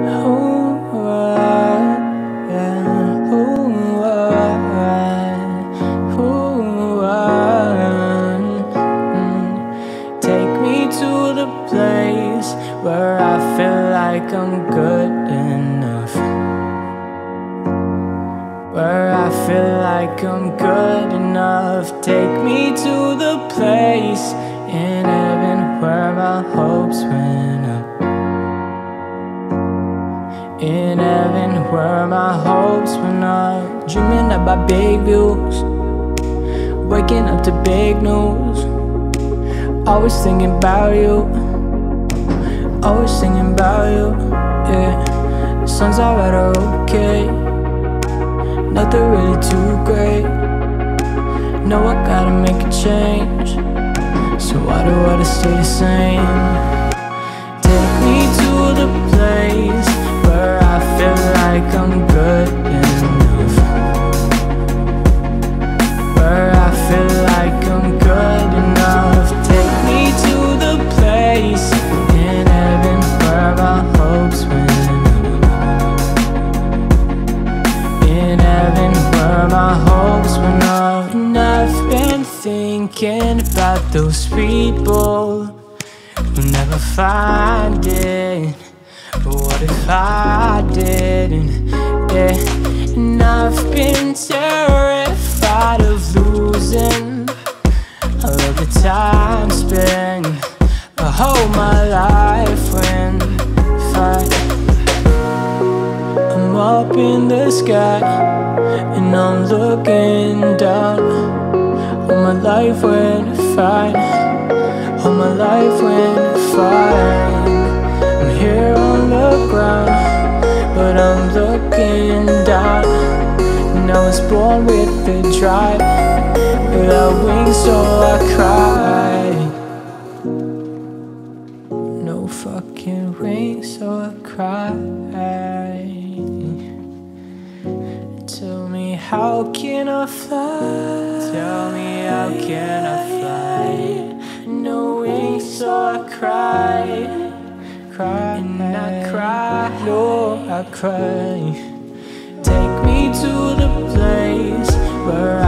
Take me to the place where I feel like I'm good enough, where I feel like I'm good enough. Take me to the place in heaven where my hopes went up, in heaven where my hopes went up. Dreaming about big views, waking up to big news. Always thinking about you, always thinking about you, yeah. The sun's alright or okay, nothing really too great. Know I gotta make a change, so why do I just stay the same? Take me to the place where I feel like I'm good enough, where I feel like I'm good enough. Take me to the place in heaven where my hopes went up, in heaven where my hopes went up. And I've been thinking about those people who never find it. What if I didn't? Yeah. And I've been terrified of losing all of the time spent, a whole my life when I'm up in the sky and I'm looking down. All my life went fine, all my life went fine. I'm here on the ground, but I'm looking down. And I was born with the drive, without wings, so I cry. No fucking wings, so I cry. Tell me, how can I fly? Tell me, how can I fly? No wings, so I cry. Cry, and I cry, no, I cry. Take me to the place where